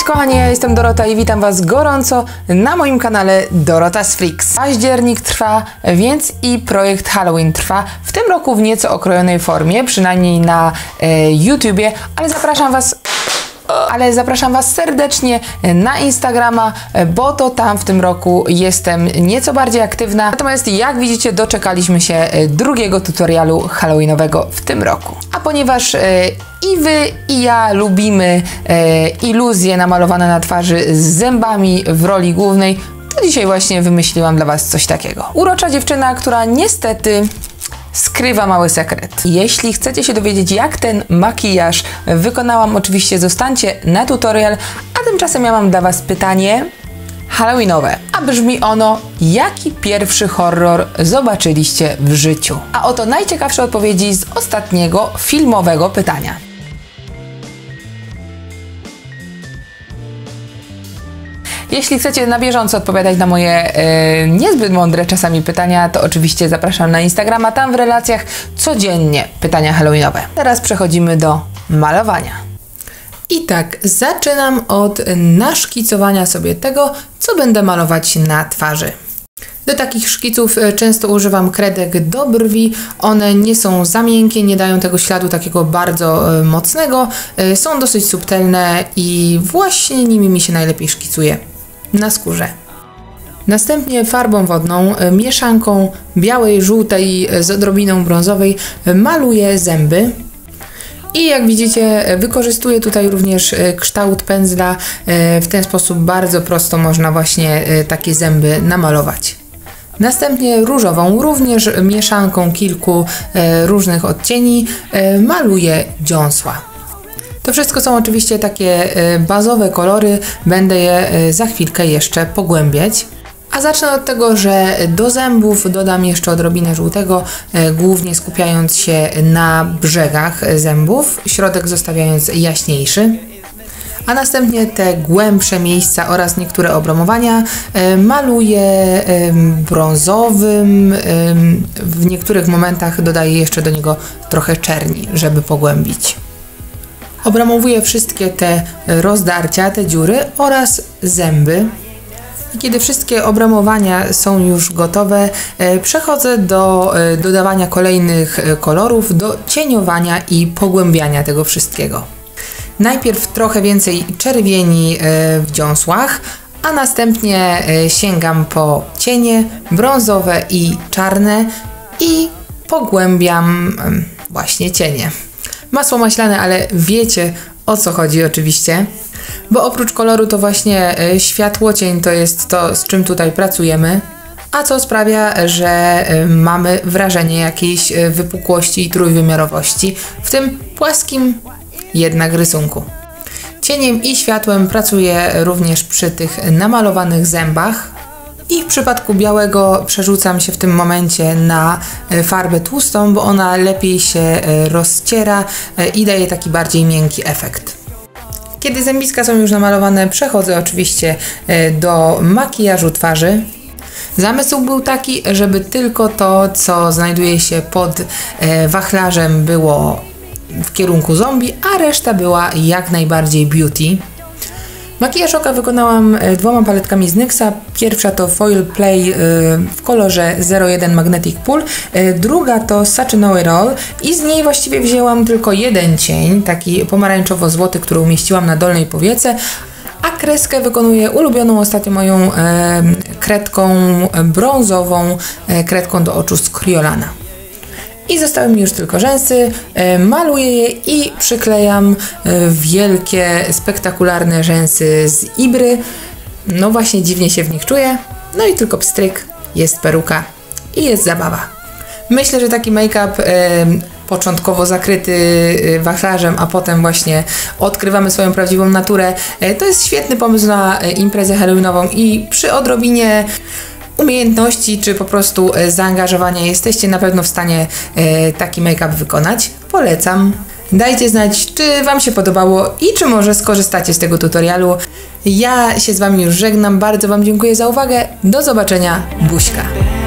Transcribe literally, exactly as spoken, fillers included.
Cześć kochani, ja jestem Dorota i witam Was gorąco na moim kanale Dorota's Freaks. Październik trwa, więc i projekt Halloween trwa. W tym roku w nieco okrojonej formie, przynajmniej na e, YouTubie, ale zapraszam Was... Ale zapraszam Was serdecznie na Instagrama, bo to tam w tym roku jestem nieco bardziej aktywna. Natomiast jak widzicie, doczekaliśmy się drugiego tutorialu halloweenowego w tym roku. A ponieważ e, i Wy, i ja lubimy e, iluzje namalowane na twarzy z zębami w roli głównej, to dzisiaj właśnie wymyśliłam dla Was coś takiego. Urocza dziewczyna, która niestety skrywa mały sekret. Jeśli chcecie się dowiedzieć, jak ten makijaż wykonałam, oczywiście zostańcie na tutorial, a tymczasem ja mam dla Was pytanie halloweenowe. A brzmi ono: jaki pierwszy horror zobaczyliście w życiu? A oto najciekawsze odpowiedzi z ostatniego filmowego pytania. Jeśli chcecie na bieżąco odpowiadać na moje e, niezbyt mądre czasami pytania, to oczywiście zapraszam na Instagrama, tam w relacjach codziennie pytania halloweenowe. Teraz przechodzimy do malowania. I tak, zaczynam od naszkicowania sobie tego, co będę malować na twarzy. Do takich szkiców często używam kredek do brwi. One nie są za miękkie, nie dają tego śladu takiego bardzo e, mocnego. E, są dosyć subtelne i właśnie nimi mi się najlepiej szkicuje na skórze. Następnie farbą wodną, e, mieszanką białej, żółtej z odrobiną brązowej maluję zęby. I jak widzicie, wykorzystuję tutaj również kształt pędzla. E, w ten sposób bardzo prosto można właśnie e, takie zęby namalować. Następnie różową, również mieszanką kilku e, różnych odcieni, e, maluję dziąsła. To wszystko są oczywiście takie e, bazowe kolory, będę je e, za chwilkę jeszcze pogłębiać. A zacznę od tego, że do zębów dodam jeszcze odrobinę żółtego, e, głównie skupiając się na brzegach zębów, środek zostawiając jaśniejszy. A następnie te głębsze miejsca oraz niektóre obromowania e, maluję e, brązowym, e, w niektórych momentach dodaję jeszcze do niego trochę czerni, żeby pogłębić. Obramowuję wszystkie te rozdarcia, te dziury oraz zęby. I kiedy wszystkie obramowania są już gotowe, e, przechodzę do e, dodawania kolejnych e, kolorów, do cieniowania i pogłębiania tego wszystkiego. Najpierw trochę więcej czerwieni w dziąsłach, a następnie sięgam po cienie brązowe i czarne i pogłębiam właśnie cienie. Masło maślane, ale wiecie, o co chodzi oczywiście, bo oprócz koloru to właśnie światłocień to jest to, z czym tutaj pracujemy, a co sprawia, że mamy wrażenie jakiejś wypukłości i trójwymiarowości w tym płaskim jednak rysunku. Cieniem i światłem pracuję również przy tych namalowanych zębach i w przypadku białego przerzucam się w tym momencie na farbę tłustą, bo ona lepiej się rozciera i daje taki bardziej miękki efekt. Kiedy zębiska są już namalowane, przechodzę oczywiście do makijażu twarzy. Zamysł był taki, żeby tylko to, co znajduje się pod wachlarzem, było w kierunku zombie, a reszta była jak najbardziej beauty. Makijaż oka wykonałam dwoma paletkami z NYXa. Pierwsza to Foil Play w kolorze zero jeden Magnetic Pool, druga to Satinowy Roll i z niej właściwie wzięłam tylko jeden cień, taki pomarańczowo-złoty, który umieściłam na dolnej powiece, a kreskę wykonuję ulubioną ostatnio moją e, kredką brązową, e, kredką do oczu z Kryolana. I zostały mi już tylko rzęsy, e, maluję je i przyklejam e, wielkie, spektakularne rzęsy z Ibry. No właśnie dziwnie się w nich czuję. No i tylko pstryk, jest peruka i jest zabawa. Myślę, że taki make-up e, początkowo zakryty wachlarzem, a potem właśnie odkrywamy swoją prawdziwą naturę, e, to jest świetny pomysł na imprezę halloweenową i przy odrobinie umiejętności czy po prostu zaangażowania jesteście na pewno w stanie e, taki make-up wykonać. Polecam. Dajcie znać, czy Wam się podobało i czy może skorzystacie z tego tutorialu. Ja się z Wami już żegnam. Bardzo Wam dziękuję za uwagę. Do zobaczenia. Buźka.